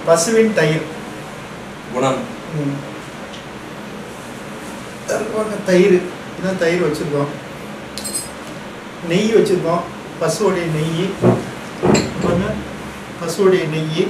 பசுவின் தயிர். குணம். தயிர், இதான் தயிர் வச்சுருக்கோம். நெய் வச்சுருக்கோம், பசுவோடைய நெய். பசுவோடைய நெய்,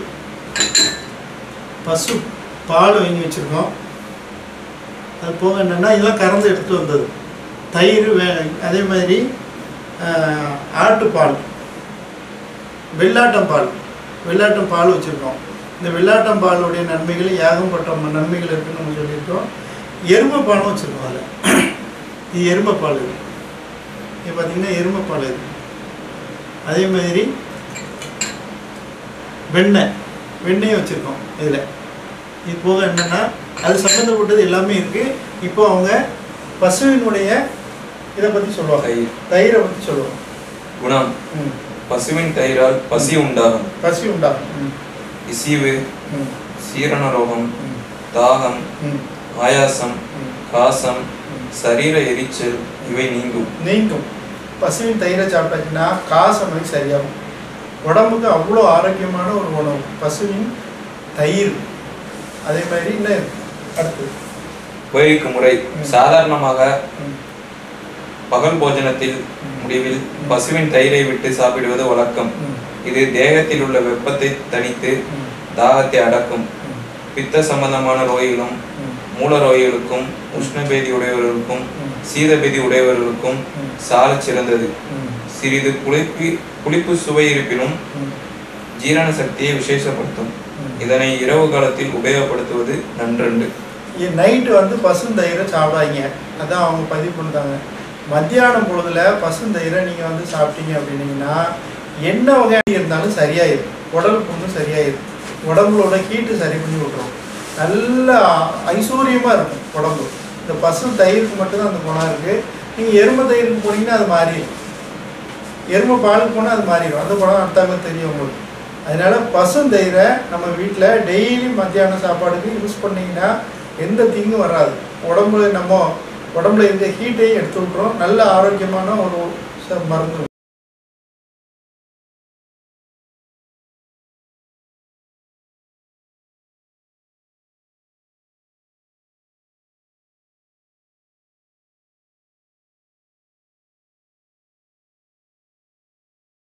பசு பால் வாங்கி வச்சுருக்கோம். அது போக என்னென்னா இதெல்லாம் கறந்து எடுத்துகிட்டு வந்தது. தயிர் அதே மாதிரி ஆட்டுப்பால், வெள்ளாட்டம் பால் வச்சுருக்கோம். இந்த வெள்ளாட்டம் பாலுடைய நன்மைகள் ஏகப்பட்ட நன்மைகள் இருக்குதுன்னு நம்ம சொல்லியிருக்கோம். எருமை பாலும் வச்சுருக்கோம். அதில் இது எருமை பால், இது பார்த்திங்கன்னா எருமை பால். இது அதே மாதிரி வெண்ணெயும் வச்சுருக்கோம். இதில் இது போக என்னென்னா அது சம்மந்தப்பட்டது எல்லாமே இருக்குது. இப்போ அவங்க பசுவினுடைய இதை பற்றி சொல்லுவாங்க, தயிரை பற்றி சொல்லுவாங்க. குணம். பசுவின் தயிரால் பசி உண்டாகும். இசிவு, சீரண ரோகம், தாகம், ஆயாசம், காசம், சரீர எரிச்சல் இவை நீங்கும். பசுவின் தயிரை சாப்பிட்டாச்சுன்னா காசம் வந்து சரியாகும். உடம்புக்கு அவ்வளோ ஆரோக்கியமான ஒரு உணவு பசுவின் தயிர். அதே மாதிரி இன்னும் அடுத்து உபயோகிக்கும் முறை. சாதாரணமாக பகல் போஜனத்தில் முடிவில் பசுவின் தயிரை விட்டு சாப்பிடுவது வழக்கம். இது தேகத்தில் உள்ள வெப்பத்தை தணித்து தாகத்தை அடக்கும். பித்த சம்பந்தமான நோய்களும் மூல நோய்களுக்கும் உஷ்ணபேதி உடையவர்களுக்கும் சீதபேதி உடையவர்களுக்கும் சால சிறந்தது. சிறிது புளிப்பு சுவை இருப்பினும் ஜீரண சக்தியை விசேஷப்படுத்தும். இதனை இரவு காலத்தில் உபயோகப்படுத்துவது நன்றன்று. நைட்டு வந்து பசுந்தயிரை சாப்பிடாங்க, அதான் அவங்க பதிவு பண்ணுறாங்க. மத்தியானம் பொழுதுல பசுந்தயிரை நீங்கள் வந்து சாப்பிட்டீங்க அப்படின்னீங்கன்னா என்ன வகையாக இருந்தாலும் சரியாயிடும். உடலுக்கு ஒன்றும் சரியாயிடும். உடம்புலோட ஹீட்டு சரி பண்ணி விட்டுரும். நல்லா ஐஸ்வர்யமாக இருக்கும் உடம்பு. இந்த பசு தயிருக்கு மட்டும்தான் அந்த குணம் இருக்குது. நீங்கள் எருமை தயிருக்கு போனீங்கன்னா அது மாறிடும். எருமை பாலுக்கு போனால் அது மாறிடும். அந்த குணம் அடுத்தாங்க தெரியும் உங்களுக்கு. அதனால பசுந்தயிரை நம்ம வீட்டில் டெய்லி மத்தியானம் சாப்பாடுக்கு யூஸ் பண்ணிங்கன்னா எந்த தீங்கும் வராது. உடம்புல இருக்க ஹீட்டையும் எடுத்து விட்டுரும். நல்ல ஆரோக்கியமான ஒரு மருந்து.